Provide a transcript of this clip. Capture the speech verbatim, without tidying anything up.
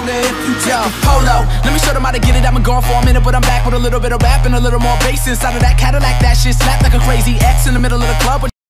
stronger if you take it. Polo, let me show them how to get it. I've been gone for a minute, but I'm back with a little bit of rap and a little more bass inside of that Cadillac. That shit slap like a crazy X in the middle of the club.